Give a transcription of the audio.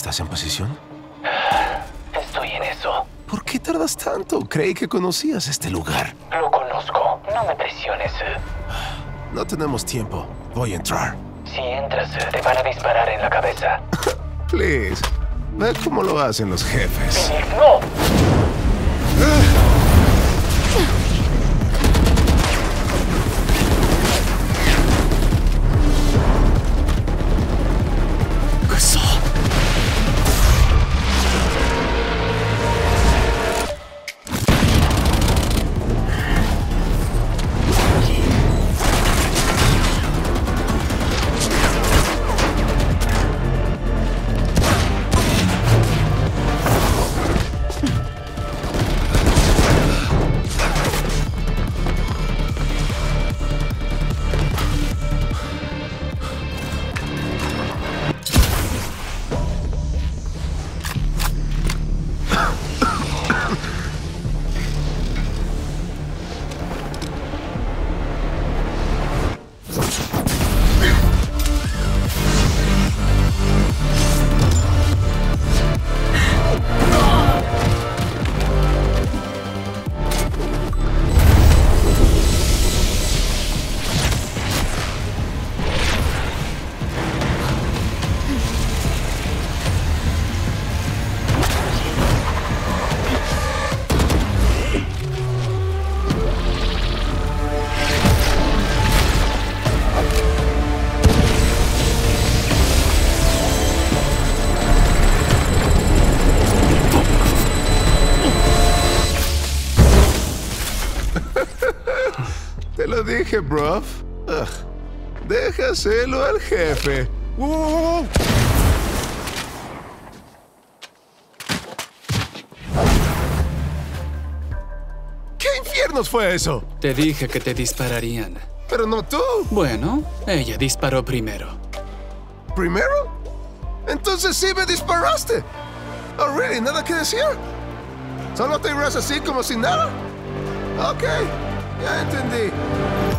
¿Estás en posición? Estoy en eso. ¿Por qué tardas tanto? Creí que conocías este lugar. Lo conozco. No me presiones. No tenemos tiempo. Voy a entrar. Si entras, te van a disparar en la cabeza. Please. Ve cómo lo hacen los jefes. ¡No! Eso. Te lo dije, bruv. Déjaselo al jefe. ¿Qué infiernos fue eso? Te dije que te dispararían. Pero no tú. Bueno, ella disparó primero. ¿Primero? Entonces sí me disparaste. Oh, really? ¿Nada que decir? ¿Solo te irás así como si nada? Ok, ya entendí.